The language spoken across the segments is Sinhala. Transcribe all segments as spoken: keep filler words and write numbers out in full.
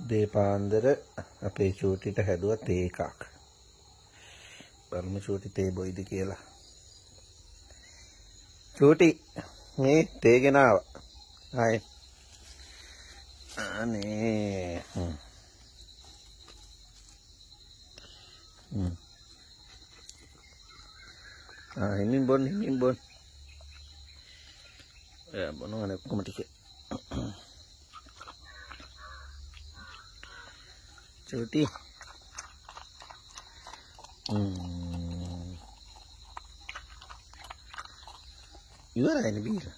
දීපාන්දර අපේ චූටිට හැදුවා තේ එකක්. බලමු චූටි තේ බොයිද කියලා. චූටි මේ තේ ගෙනාවා. ආයේ. අනේ. හ්ම්. හ්ම්. ආ හිමින් බොන්න හිමින් බොන්න. එයා බොනවනේ ඔක්කොම ටික. චූටි. හ්ම්. ඉවරයිනේ බීලා.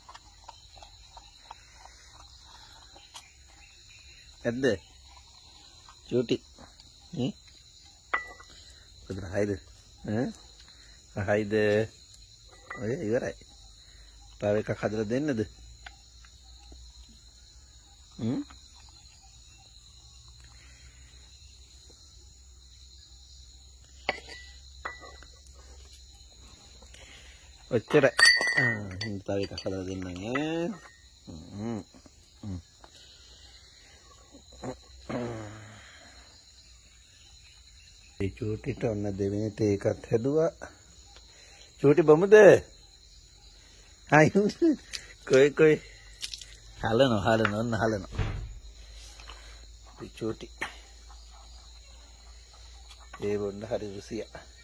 ඇද්ද? චූටි. හ්ම්. කොතන හයිද? ඈ? හයිද? ඔය ඉවරයි. තව එකක් හදලා දෙන්නද? හ්ම්. ඔච්චරයි. ආ හින් තව එකක් හදලා දෙන්නම් ඈ. හ්ම්. හ්ම්. ඒ චූටිට ඔන්න දෙවෙනි තේ එකත් හැදුවා. චූටි බමුද? අයියෝ කොයි කොයි හලනවා හලනවා ඔන්න හලනවා. චූටි ඒ බොන්න හරි රුසියා.